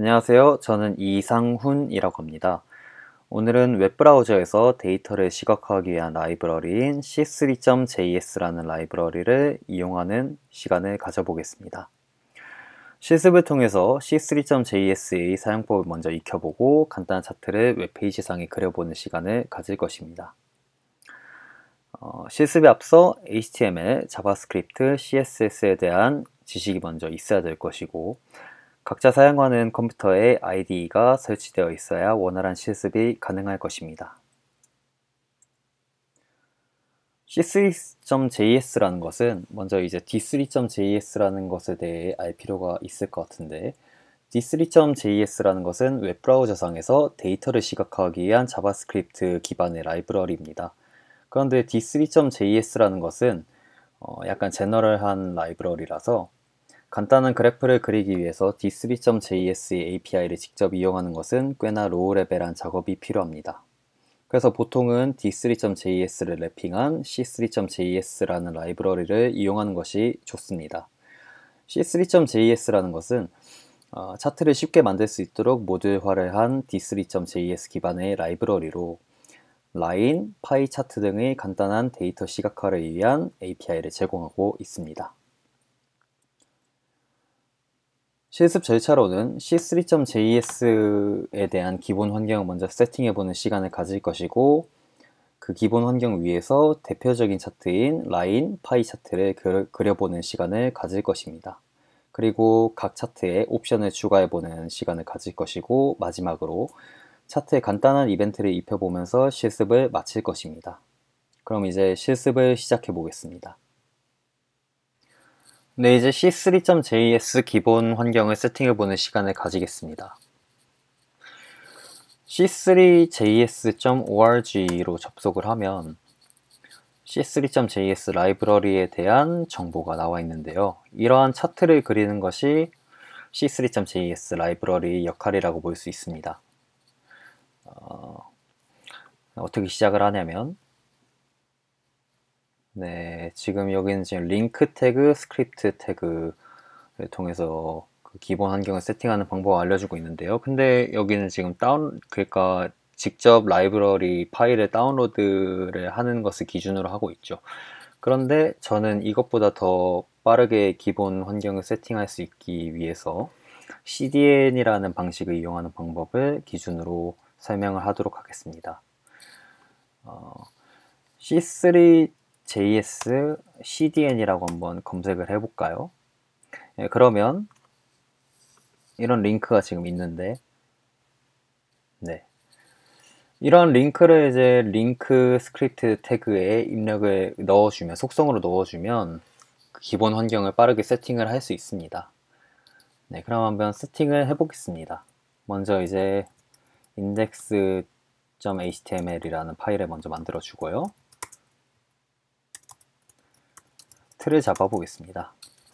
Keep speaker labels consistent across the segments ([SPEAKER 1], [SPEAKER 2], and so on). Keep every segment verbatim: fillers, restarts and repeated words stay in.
[SPEAKER 1] 안녕하세요. 저는 이상훈이라고 합니다. 오늘은 웹브라우저에서 데이터를 시각화하기 위한 라이브러리인 씨 쓰리 점 제이 에스라는 라이브러리를 이용하는 시간을 가져보겠습니다. 실습을 통해서 씨 쓰리 점 제이 에스의 사용법을 먼저 익혀보고 간단한 차트를 웹페이지상에 그려보는 시간을 가질 것입니다. 어, 실습에 앞서 에이치 티 엠 엘, 자바스크립트, 씨 에스 에스에 대한 지식이 먼저 있어야 될 것이고 각자 사용하는 컴퓨터에 아이디이가 설치되어 있어야 원활한 실습이 가능할 것입니다. 씨 쓰리 점 제이 에스라는 것은 먼저 이제 디 쓰리 점 제이 에스라는 것에 대해 알 필요가 있을 것 같은데 디 쓰리 점 제이 에스라는 것은 웹브라우저상에서 데이터를 시각화하기 위한 자바스크립트 기반의 라이브러리입니다. 그런데 디 쓰리 점 제이 에스라는 것은 어 약간 제너럴한 라이브러리라서 간단한 그래프를 그리기 위해서 디 쓰리 점 제이 에스의 에이피아이를 직접 이용하는 것은 꽤나 로우 레벨한 작업이 필요합니다. 그래서 보통은 디 쓰리 점 제이 에스를 랩핑한 씨 쓰리 점 제이 에스라는 라이브러리를 이용하는 것이 좋습니다. 씨 쓰리 점 제이 에스라는 것은 어, 차트를 쉽게 만들 수 있도록 모듈화를 한 디 쓰리 점 제이 에스 기반의 라이브러리로 라인, 파이 차트 등의 간단한 데이터 시각화를 위한 에이피아이를 제공하고 있습니다. 실습 절차로는 씨 쓰리 점 제이 에스에 대한 기본 환경을 먼저 세팅해보는 시간을 가질 것이고 그 기본 환경 위에서 대표적인 차트인 라인, 파이 차트를 그려보는 시간을 가질 것입니다. 그리고 각 차트에 옵션을 추가해보는 시간을 가질 것이고 마지막으로 차트에 간단한 이벤트를 입혀보면서 실습을 마칠 것입니다. 그럼 이제 실습을 시작해 보겠습니다. 네, 이제 씨 쓰리 점 제이 에스 기본 환경을 세팅해보는 시간을 가지겠습니다. 씨 쓰리 제이 에스 점 오알지로 접속을 하면 씨 쓰리 점 제이 에스 라이브러리에 대한 정보가 나와 있는데요. 이러한 차트를 그리는 것이 씨 쓰리 점 제이 에스 라이브러리의 역할이라고 볼 수 있습니다. 어, 어떻게 시작을 하냐면 네, 지금 여기는 지금 링크 태그, 스크립트 태그를 통해서 그 기본 환경을 세팅하는 방법을 알려주고 있는데요. 근데 여기는 지금 다운, 그러니까 직접 라이브러리 파일을 다운로드를 하는 것을 기준으로 하고 있죠. 그런데 저는 이것보다 더 빠르게 기본 환경을 세팅할 수 있기 위해서 씨디엔이라는 방식을 이용하는 방법을 기준으로 설명을 하도록 하겠습니다. 어, 씨 쓰리 제이 에스 씨디엔이라고 한번 검색을 해볼까요? 예, 그러면 이런 링크가 지금 있는데 네, 이런 링크를 이제 링크 스크립트 태그에 입력을 넣어주면 속성으로 넣어주면 그 기본 환경을 빠르게 세팅을 할 수 있습니다. 네, 그럼 한번 세팅을 해보겠습니다. 먼저 이제 인덱스 점 에이치 티 엠 엘이라는 파일을 먼저 만들어 주고요. 틀을 잡아 보겠습니다.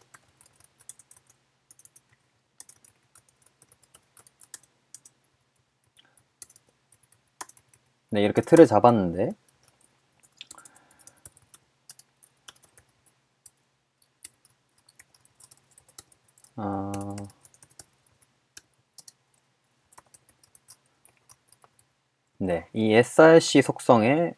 [SPEAKER 1] 네, 이렇게 틀을 잡았는데 어... 네, 이 에스알씨 속성에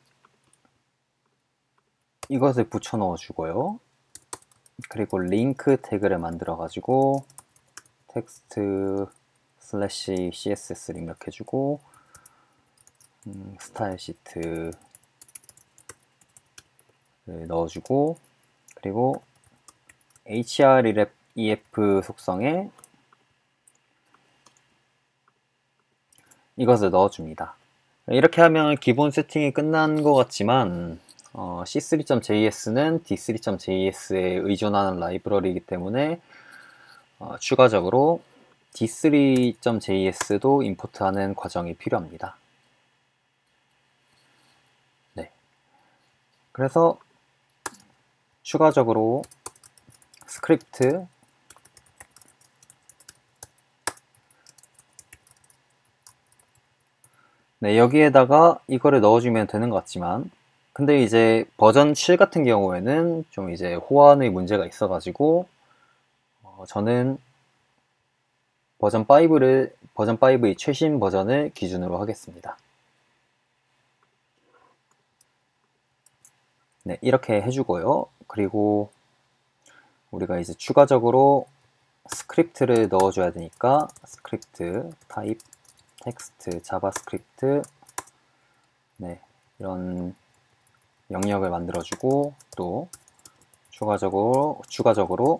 [SPEAKER 1] 이것을 붙여 넣어 주고요. 그리고 링크 태그를 만들어 가지고 텍스트 슬래시 씨에스에스를 입력해 주고 음, 스타일 시트를 넣어 주고 그리고 에이치아르이에프 속성에 이것을 넣어 줍니다. 이렇게 하면 기본 세팅이 끝난 것 같지만 어, 씨 쓰리 점 제이 에스는 디 쓰리 점 제이 에스에 의존하는 라이브러리이기 때문에 어, 추가적으로 디 쓰리 점 제이 에스도 임포트하는 과정이 필요합니다. 네, 그래서 추가적으로 스크립트 네, 여기에다가 이거를 넣어주면 되는 것 같지만 근데 이제 버전 칠 같은 경우에는 좀 이제 호환의 문제가 있어가지고 어, 저는 버전 오를 버전 파이브의 최신 버전을 기준으로 하겠습니다. 네, 이렇게 해주고요. 그리고 우리가 이제 추가적으로 스크립트를 넣어줘야 되니까 스크립트 타입 텍스트 자바스크립트 네, 이런 영역을 만들어주고 또 추가적으로 추가적으로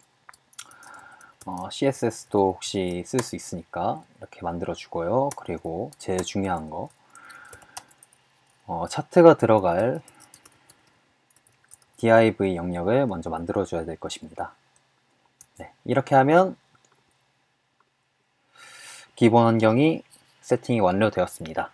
[SPEAKER 1] 어, 씨에스에스도 혹시 쓸 수 있으니까 이렇게 만들어주고요. 그리고 제일 중요한 거 어, 차트가 들어갈 디아이브이 영역을 먼저 만들어줘야 될 것입니다. 네, 이렇게 하면 기본 환경이 세팅이 완료되었습니다.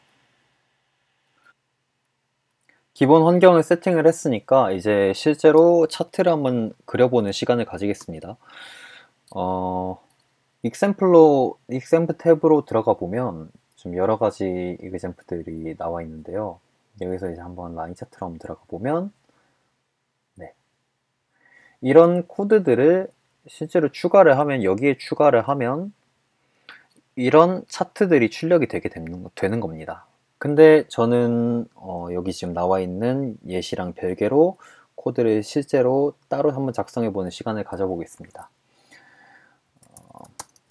[SPEAKER 1] 기본 환경을 세팅을 했으니까 이제 실제로 차트를 한번 그려보는 시간을 가지겠습니다. 어, 익샘플로, 익샘플 탭으로 들어가 보면 좀 여러 가지 익샘플들이 나와 있는데요. 여기서 이제 한번 라인 차트로 한번 들어가 보면 네. 이런 코드들을 실제로 추가를 하면 여기에 추가를 하면 이런 차트들이 출력이 되게 되는, 되는 겁니다. 근데 저는 어, 여기 지금 나와 있는 예시랑 별개로 코드를 실제로 따로 한번 작성해 보는 시간을 가져보겠습니다. 어,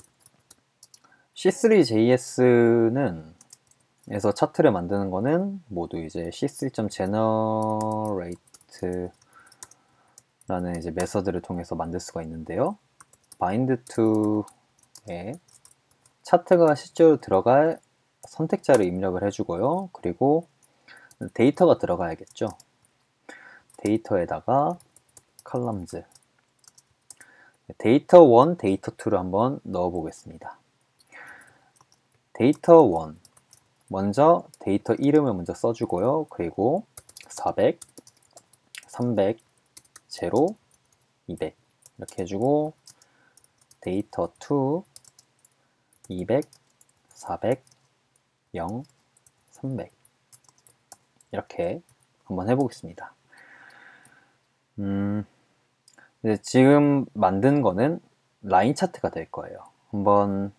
[SPEAKER 1] 씨 쓰리 제이에스는 에서 차트를 만드는 거는 모두 이제 씨 쓰리 generate 라는 이제 메서드를 통해서 만들 수가 있는데요. bind to에 차트가 실제로 들어갈 선택자를 입력을 해주고요. 그리고 데이터가 들어가야겠죠. 데이터에다가 columns 데이터 원, 데이터 투를 한번 넣어 보겠습니다. 데이터 원 먼저 데이터 이름을 먼저 써주고요. 그리고 사백, 삼백, 영, 이백 이렇게 해주고 데이터 투 이백, 사백, 영, 삼백 이렇게 한번 해보겠습니다. 음, 이제 지금 만든 거는 라인 차트가 될 거예요. 한번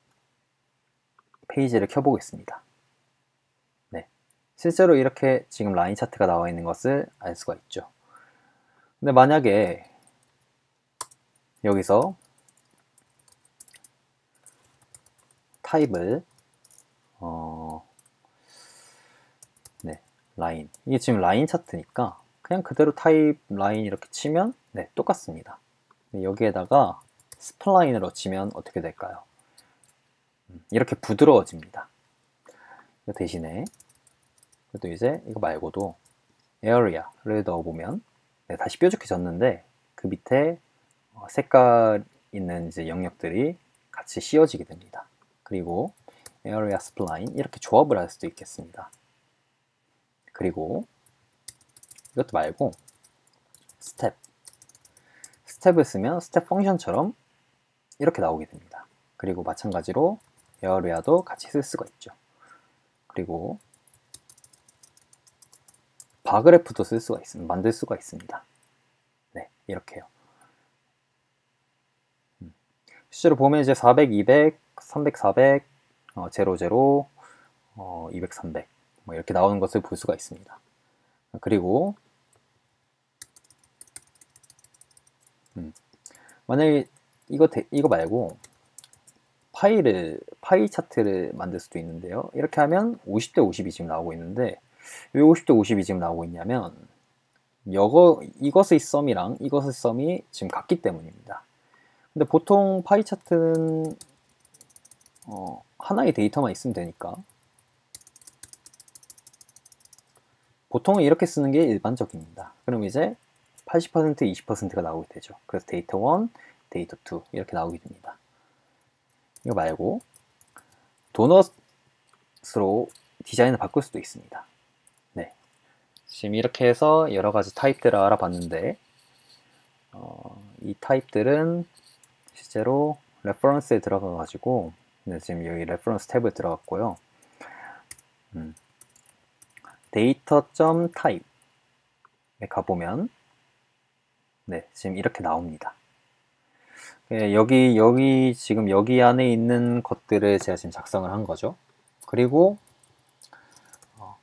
[SPEAKER 1] 페이지를 켜보겠습니다. 네, 실제로 이렇게 지금 라인 차트가 나와 있는 것을 알 수가 있죠. 근데 만약에 여기서 타입을 어, 네, 라인 이게 지금 라인 차트니까 그냥 그대로 타입 라인 이렇게 치면 네, 똑같습니다. 여기에다가 스플라인으로 치면 어떻게 될까요? 이렇게 부드러워집니다. 대신에 그래도 이제 이거 말고도 area를 넣어보면 네, 다시 뾰족해졌는데 그 밑에 색깔 있는 이제 영역들이 같이 씌워지게 됩니다. 그리고 area spline 이렇게 조합을 할 수도 있겠습니다. 그리고 이것도 말고 스텝 스텝을 쓰면 스텝 펑션처럼 이렇게 나오게 됩니다. 그리고 마찬가지로 area도 같이 쓸 수가 있죠. 그리고 바그래프도 쓸 수가 있습니다. 만들 수가 있습니다. 네, 이렇게요. 실제로 보면 이제 사백, 이백, 삼백, 사백, 어, 영, 영, 어, 이백, 삼백 뭐 이렇게 나오는 것을 볼 수가 있습니다. 그리고 음, 만약에 이거 대, 이거 말고 파이를 파이 차트를 만들 수도 있는데요. 이렇게 하면 오십 대 오십이 지금 나오고 있는데 왜 오십 대 오십이 지금 나오고 있냐면 이거, 이것의 썸이랑 이것의 썸이 지금 같기 때문입니다. 근데 보통 파이 차트는 어, 하나의 데이터만 있으면 되니까 보통은 이렇게 쓰는 게 일반적입니다. 그럼 이제 팔십 퍼센트, 이십 퍼센트가 나오게 되죠. 그래서 데이터 원, 데이터 투 이렇게 나오게 됩니다. 이거 말고 도넛으로 디자인을 바꿀 수도 있습니다. 네, 지금 이렇게 해서 여러 가지 타입들을 알아봤는데 어, 이 타입들은 실제로 레퍼런스에 들어가 가지고 네, 지금 여기 레퍼런스 탭에 들어갔고요. 음, 데이터.type에 가보면 네, 지금 이렇게 나옵니다. 예, 여기, 여기, 지금 여기 안에 있는 것들을 제가 지금 작성을 한 거죠. 그리고, 어,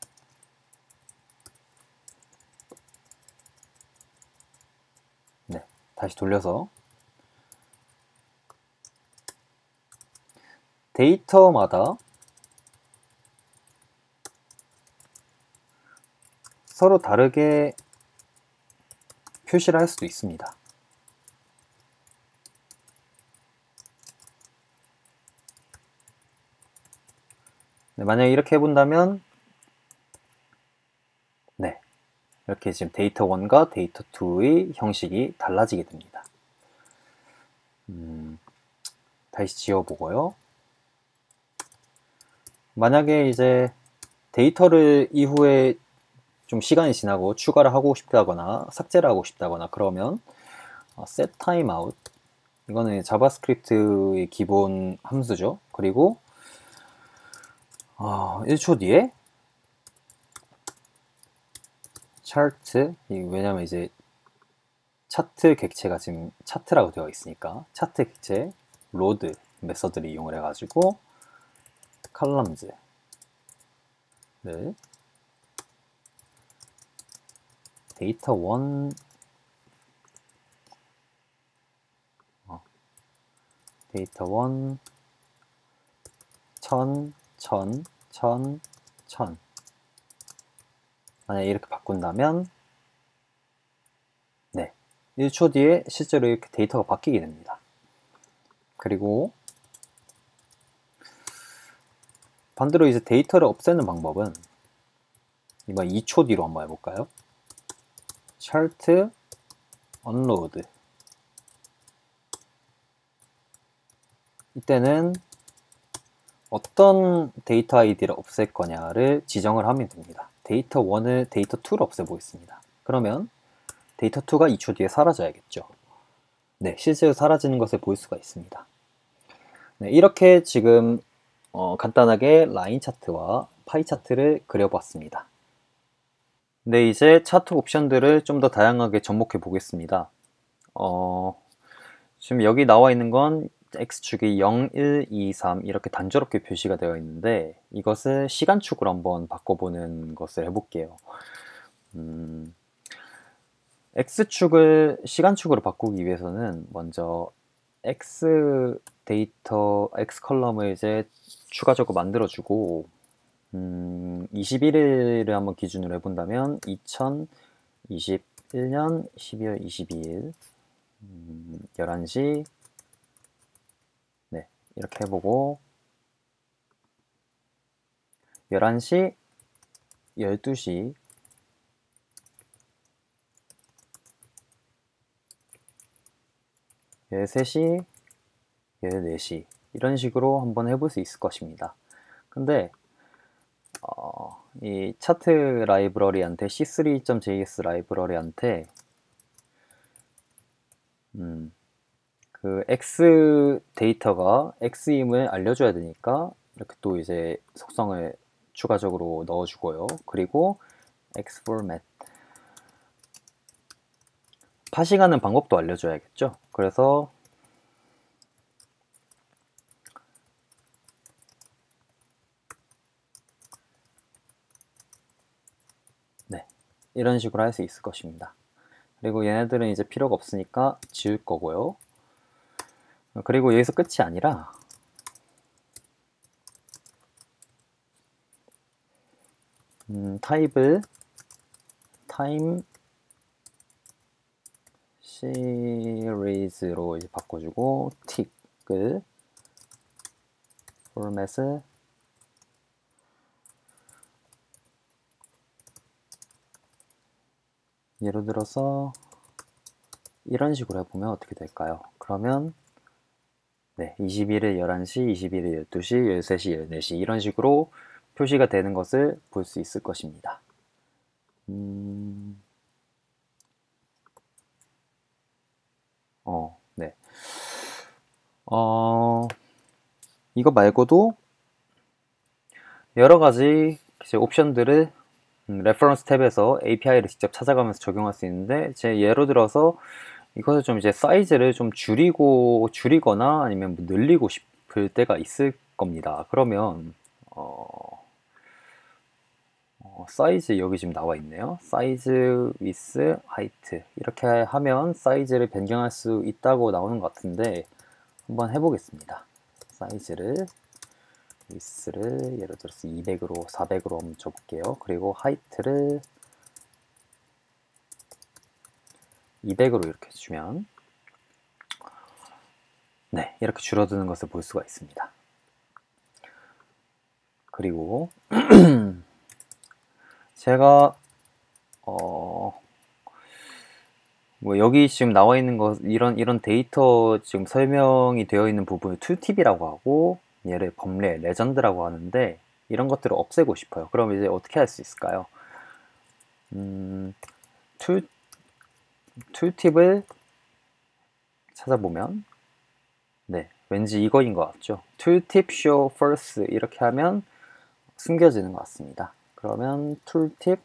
[SPEAKER 1] 네, 다시 돌려서 데이터마다 서로 다르게 표시를 할 수도 있습니다. 네, 만약에 이렇게 해본다면 네, 이렇게 지금 데이터 원과 데이터 투의 형식이 달라지게 됩니다. 음, 다시 지워보고요. 만약에 이제 데이터를 이후에 좀 시간이 지나고 추가를 하고 싶다거나 삭제를 하고 싶다거나 그러면 어, set timeout, 이거는 자바스크립트의 기본 함수죠. 그리고 어, 일 초 뒤에 차트, 왜냐면 이제 차트 객체가 지금 차트라고 되어 있으니까 차트 객체 로드 메서드를 이용을 해가지고 컬럼즈를 데이터 원 어, 데이터 원 천, 천, 천, 천 만약에 이렇게 바꾼다면 네, 일 초 뒤에 실제로 이렇게 데이터가 바뀌게 됩니다. 그리고 반대로 이제 데이터를 없애는 방법은 이번 이 초 뒤로 한번 해볼까요? 차트 언로드, 이때는 어떤 데이터 아이디를 없앨 거냐를 지정을 하면 됩니다. 데이터 원을 데이터 투를 없애보겠습니다. 그러면 데이터 투가 이 초 뒤에 사라져야겠죠. 네, 실제로 사라지는 것을 볼 수가 있습니다. 네, 이렇게 지금 어, 간단하게 라인 차트와 파이 차트를 그려봤습니다. 네, 이제 차트 옵션들을 좀 더 다양하게 접목해 보겠습니다. 어, 지금 여기 나와 있는 건 X축이 영, 일, 이, 삼 이렇게 단조롭게 표시가 되어 있는데 이것을 시간축으로 한번 바꿔보는 것을 해볼게요. 음, X축을 시간축으로 바꾸기 위해서는 먼저 X 데이터, X 컬럼을 이제 추가적으로 만들어주고 음, 이십일 일을 한번 기준으로 해본다면 이천이십일 년 십이월 이십이일 음, 열한 시 네, 이렇게 해보고 열한 시, 열두 시 열세 시, 열네 시 이런 식으로 한번 해볼 수 있을 것입니다. 근데 어, 이 차트 라이브러리한테 씨 쓰리 점 제이 에스 라이브러리한테 음, 그 X 데이터가 X임을 알려줘야 되니까 이렇게 또 이제 속성을 추가적으로 넣어주고요. 그리고 X format 파싱하는 방법도 알려줘야겠죠. 그래서 네, 이런 식으로 할 수 있을 것입니다. 그리고 얘네들은 이제 필요가 없으니까 지울 거고요. 그리고 여기서 끝이 아니라 음, 타입을 타임 시리즈로 이제 바꿔주고 틱을 포맷을 예를 들어서 이런 식으로 해보면 어떻게 될까요? 그러면 네, 이십일 일 열한 시, 이십일 일 열두 시, 열세 시, 열네 시 이런 식으로 표시가 되는 것을 볼 수 있을 것입니다. 음... 어, 네. 어, 이거 말고도 여러 가지 옵션들을 음, 레퍼런스 탭에서 에이피아이를 직접 찾아가면서 적용할 수 있는데 제 예로 들어서 이것을 좀 이제 사이즈를 좀 줄이고 줄이거나 아니면 뭐 늘리고 싶을 때가 있을 겁니다. 그러면 어, 어, 사이즈 여기 지금 나와 있네요. 사이즈, 위스, 하이트 이렇게 하면 사이즈를 변경할 수 있다고 나오는 것 같은데 한번 해보겠습니다. 사이즈를 위스를 예를 들어서 이백으로 사백으로 한번 줘볼게요. 그리고 하이트를 이백으로 이렇게 주면 네, 이렇게 줄어드는 것을 볼 수가 있습니다. 그리고 제가 어, 뭐 여기 지금 나와 있는 것 이런 이런 데이터 지금 설명이 되어 있는 부분을 툴팁이라고 하고 얘를 범례, 레전드라고 하는데 이런 것들을 없애고 싶어요. 그럼 이제 어떻게 할 수 있을까요? 음, 툴, 툴팁을 찾아보면 네, 왠지 이거인 것 같죠? 툴팁 show first 이렇게 하면 숨겨지는 것 같습니다. 그러면 툴팁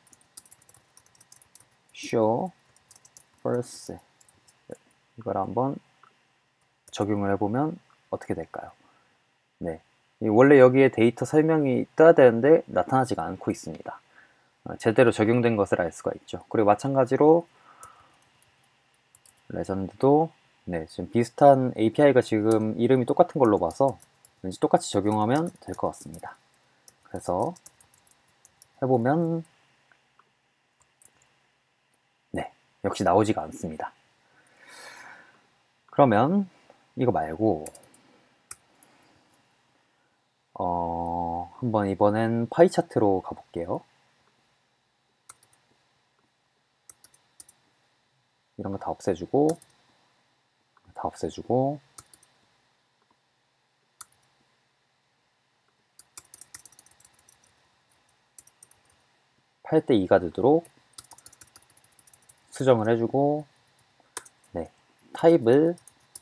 [SPEAKER 1] show first 이걸 한번 적용을 해보면 어떻게 될까요? 네, 원래 여기에 데이터 설명이 떠야 되는데 나타나지가 않고 있습니다. 제대로 적용된 것을 알 수가 있죠. 그리고 마찬가지로 레전드도 네, 지금 비슷한 에이피아이가 지금 이름이 똑같은 걸로 봐서 왠지 똑같이 적용하면 될 것 같습니다. 그래서 해보면 네, 역시 나오지가 않습니다. 그러면 이거 말고 어, 한번 이번엔 파이 차트로 가볼게요. 이런 거 다 없애주고 다 없애주고 팔 대 이가 되도록 수정을 해주고 네, 타입을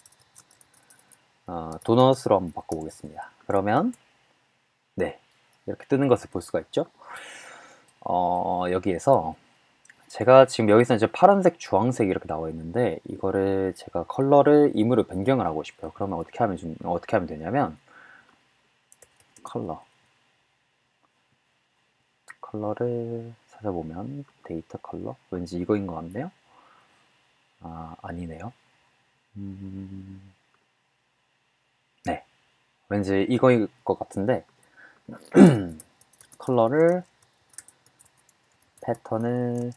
[SPEAKER 1] 어, 도넛으로 한번 바꿔보겠습니다. 그러면 네, 이렇게 뜨는 것을 볼 수가 있죠. 어, 여기에서 제가 지금 여기서 이제 파란색, 주황색 이렇게 나와 있는데 이거를 제가 컬러를 임의로 변경을 하고 싶어요. 그러면 어떻게 하면 좀, 어떻게 하면 되냐면 컬러 컬러를 찾아보면 데이터 컬러 왠지 이거인 것 같네요. 아, 아니네요. 음... 네, 왠지 이거일 것 같은데 컬러를 패턴을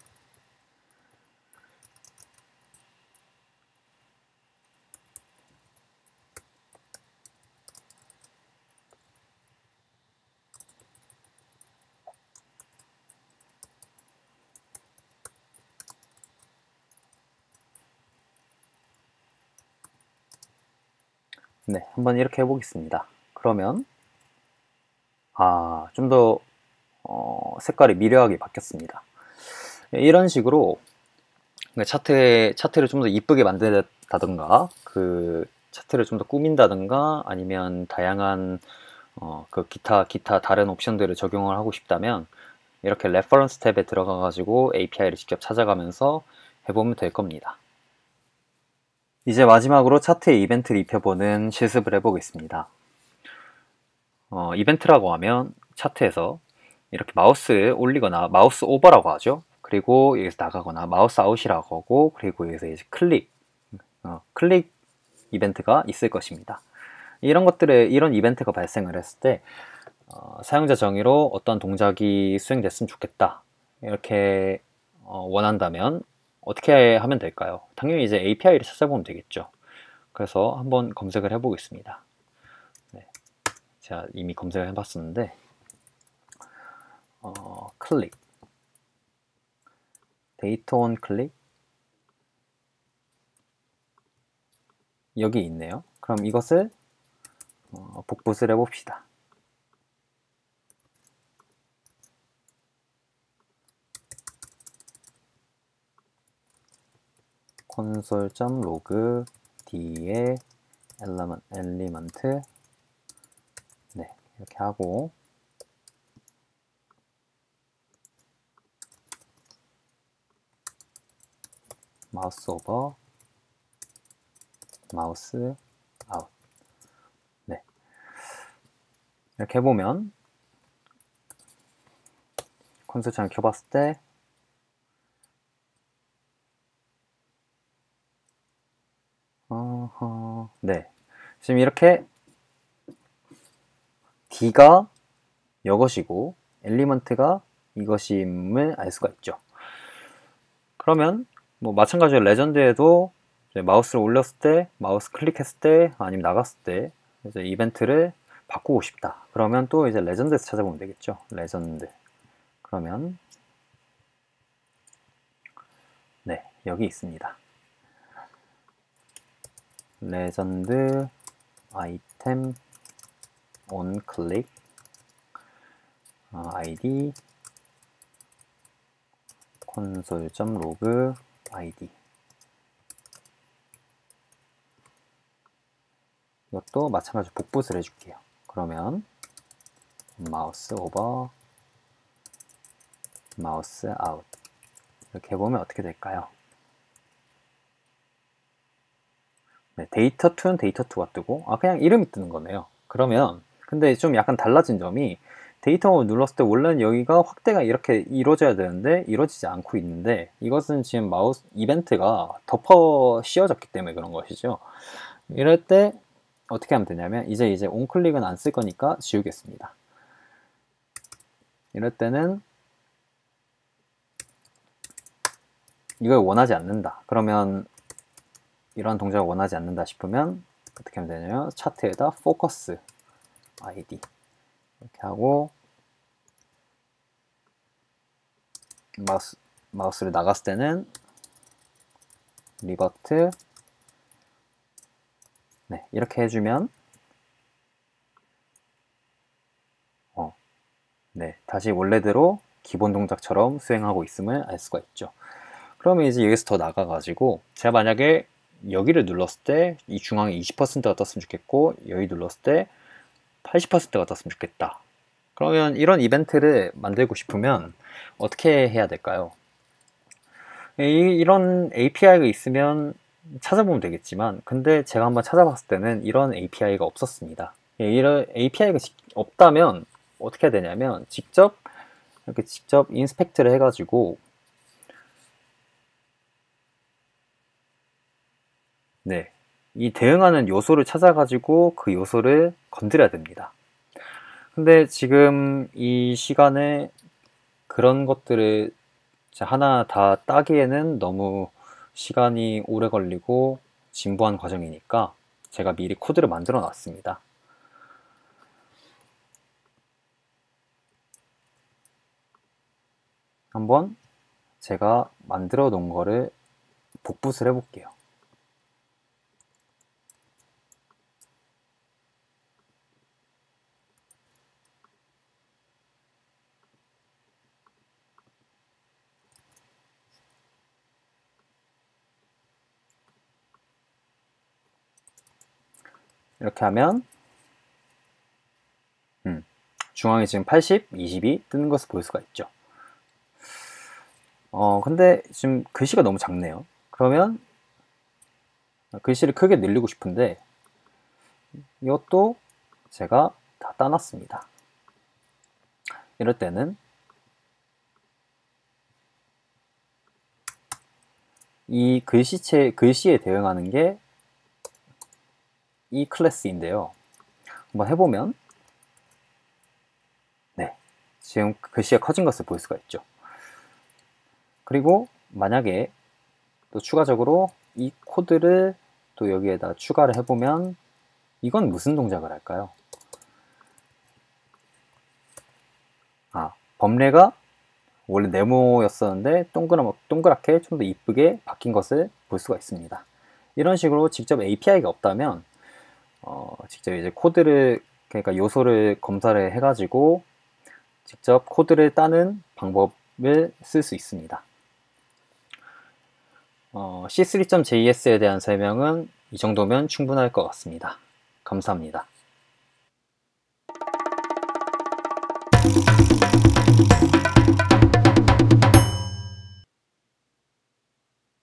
[SPEAKER 1] 네, 한번 이렇게 해보겠습니다. 그러면 아, 좀 더 어, 색깔이 미려하게 바뀌었습니다. 이런 식으로 차트, 차트를 좀 더 이쁘게 만든다던가 그 차트를 좀 더 꾸민다던가 아니면 다양한 어, 그 기타 기타 다른 옵션들을 적용을 하고 싶다면 이렇게 레퍼런스 탭에 들어가 가지고 에이피아이를 직접 찾아가면서 해보면 될 겁니다. 이제 마지막으로 차트의 이벤트를 입혀보는 실습을 해보겠습니다. 어, 이벤트라고 하면 차트에서 이렇게 마우스 올리거나 마우스 오버라고 하죠. 그리고 여기서 나가거나 마우스 아웃이라고 하고 그리고 여기서 이제 클릭 어, 클릭 이벤트가 있을 것입니다. 이런 것들에 이런 이벤트가 발생을 했을 때 어, 사용자 정의로 어떤 동작이 수행됐으면 좋겠다 이렇게 어, 원한다면 어떻게 하면 될까요? 당연히 이제 에이피아이를 찾아보면 되겠죠. 그래서 한번 검색을 해보겠습니다. 네, 제가 이미 검색을 해봤었는데 어, 클릭 데이터 온 클릭 여기 있네요. 그럼 이것을 어, 복붙을 해봅시다. 콘솔.log d에 엘리먼트 네, 이렇게 하고 마우스 오버 마우스 아웃. 네. 이렇게 해보면 콘솔 창을 켜봤을 때 어허, 네. 지금 이렇게 D가 이것이고 엘리먼트가 이것임을 알 수가 있죠. 그러면 뭐 마찬가지로 레전드에도 이제 마우스를 올렸을 때, 마우스 클릭했을 때, 아니면 나갔을 때 이제 이벤트를 바꾸고 싶다. 그러면 또 이제 레전드에서 찾아보면 되겠죠. 레전드. 그러면 네, 여기 있습니다. 레전드 아이템 온 클릭 아이디 콘솔.로그 아이디. 이것도 마찬가지로 복붙을 해줄게요. 그러면 마우스 오버, 마우스 아웃. 이렇게 해보면 어떻게 될까요? 네, 데이터 이는 데이터 이가 뜨고, 아, 그냥 이름이 뜨는 거네요. 그러면, 근데 좀 약간 달라진 점이, 데이터를 눌렀을 때 원래는 여기가 확대가 이렇게 이루어져야 되는데, 이루어지지 않고 있는데, 이것은 지금 마우스 이벤트가 덮어 씌워졌기 때문에 그런 것이죠. 이럴 때, 어떻게 하면 되냐면, 이제 이제 온클릭은 안 쓸 거니까 지우겠습니다. 이럴 때는, 이걸 원하지 않는다. 그러면, 이런 동작을 원하지 않는다 싶으면 어떻게 하면 되냐면 차트에다 포커스 아이디 이렇게 하고 마우스, 마우스를 나갔을 때는 리버트 네, 이렇게 해주면 어, 네, 다시 원래대로 기본 동작처럼 수행하고 있음을 알 수가 있죠. 그러면 이제 여기서 더 나가가지고 제가 만약에 여기를 눌렀을 때 이 중앙에 이십 퍼센트가 떴으면 좋겠고 여기 눌렀을 때 팔십 퍼센트가 떴으면 좋겠다. 그러면 이런 이벤트를 만들고 싶으면 어떻게 해야 될까요? 이, 이런 에이피아이가 있으면 찾아보면 되겠지만 근데 제가 한번 찾아봤을 때는 이런 에이피아이가 없었습니다. 이런 에이피아이가 없다면 어떻게 해야 되냐면 직접 이렇게 직접 인스펙트를 해가지고 네, 이 대응하는 요소를 찾아가지고 그 요소를 건드려야 됩니다. 근데 지금 이 시간에 그런 것들을 하나 다 따기에는 너무 시간이 오래 걸리고 진부한 과정이니까 제가 미리 코드를 만들어 놨습니다. 한번 제가 만들어 놓은 거를 복붙을 해볼게요. 이렇게 하면 음, 중앙에 지금 팔십, 이십이 뜨는 것을 볼 수가 있죠. 어, 근데 지금 글씨가 너무 작네요. 그러면 글씨를 크게 늘리고 싶은데 이것도 제가 다 따놨습니다. 이럴 때는 이 글씨체, 글씨에 대응하는 게 이 클래스인데요. 한번 해보면 네, 지금 글씨가 커진 것을 볼 수가 있죠. 그리고 만약에 또 추가적으로 이 코드를 또 여기에다 추가를 해보면 이건 무슨 동작을 할까요? 아, 범례가 원래 네모였었는데 동그라, 동그랗게 좀 더 이쁘게 바뀐 것을 볼 수가 있습니다. 이런 식으로 직접 에이피아이가 없다면 어, 직접 이제 코드를 그러니까 요소를 검사를 해가지고 직접 코드를 따는 방법을 쓸 수 있습니다. 어, 씨 쓰리 점 제이에스에 대한 설명은 이 정도면 충분할 것 같습니다. 감사합니다.